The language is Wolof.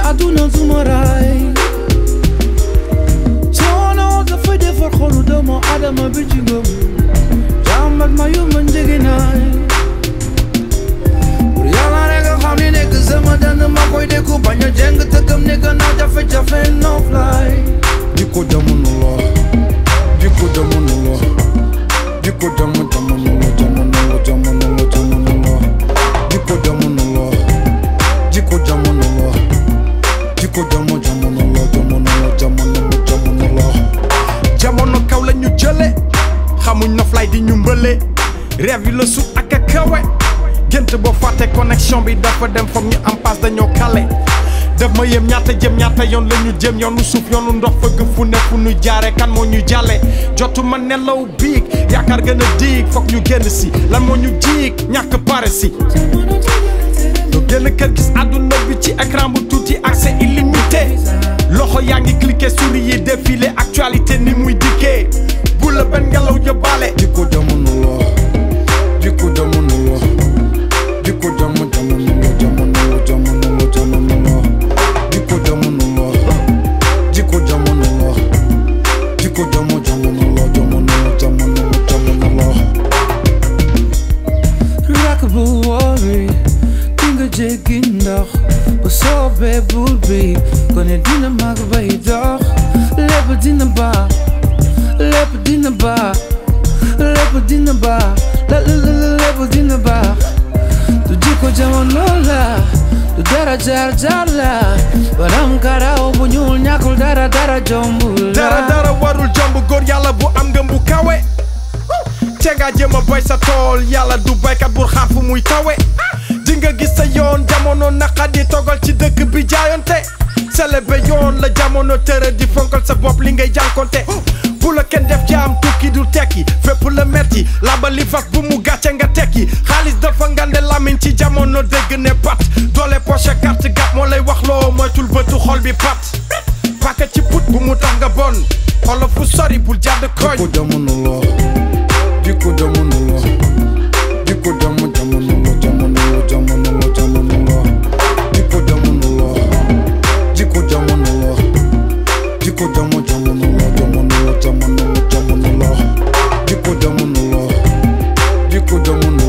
aduna zumaray sono da fay defar xolu doomu adama bi ci ngëm jàmm ak mayu ma njëginaay pour yàlla rek nga xam ni nekk sama dënn ma koy dékku bañ a jeng tëggam ne gannaaw jafe-jafe no fly jikko jamono la jikko jamono la jikko jamono la jamono la jamono la jamono la jikko jamono la jikko jamono la jikko jamono la jamono la jamono la jamono kaw la ñu jële xamuñ na fly di ñu mbële rêve yi la sut ak a kawe gént boo fàtte connexion bi dafa dem foog ñu am passe dañoo kale def ma yem ñaata jëm ñaata yoon la ñu jëm yoonu suuf yoonu ndox fëgg fu ne fu ñu jaare kan moo ñu jàlle jotu ma nelaw biig yaakaar gën a diig foog ñu génn si lan moo ñu jiig ñàkk pare si ñu génn kër gis àdduna bi ci écran bu tuuti accès illimité loxo yaa ngi cliqué souris yi défilé actualité ni muy dikkee bu la benn ngelaw yóbbaale jikko jamono la jikko jamono la jikko jamono la jamono la jamono la jamono la jikko jamono la jikko jamono la jikko jamono la jamono la jamono la jamono la rakk bu wóori di nga jéggi ndox bu soobee buur bi kone dina mag bay dox lépp dina baax lépp dina baax lépp dina baax lépp dina baax du jikko jamono la du dara jaar jaar la baram karaw bu ñuul ñàkkul dara dara jombul la dara warul jomb góor yàlla bu am ngëm bu kawe te nga jéem a bay sa tool yàlla du baykat bu xaar fu muy tawe di nga gis sa yoon jamono naqadi togal ci dëkk bi jaayonte selebe yoon la jamono tëra di fonkal sa bopp li ngay jànkonte bu la kenn def jaam tukki du tekki fépp la metti labali fas bu mu gàcce nga tekki xaalis dafa ngande lamiñ ci jamono dégg ne pat doole poche carte gap moo lay wax loo moytul bëtu xol bi pat paka ci put bu mu tax nga bon xolo fu sori bul jàdd koñ jikko jamono la jikko jamono la jikko jamono la jamono la jamono la jamono la jikko jamono la jikko jamono la jikko jamono la jamono la jamono la jamono la jikko jamono la jikko jamono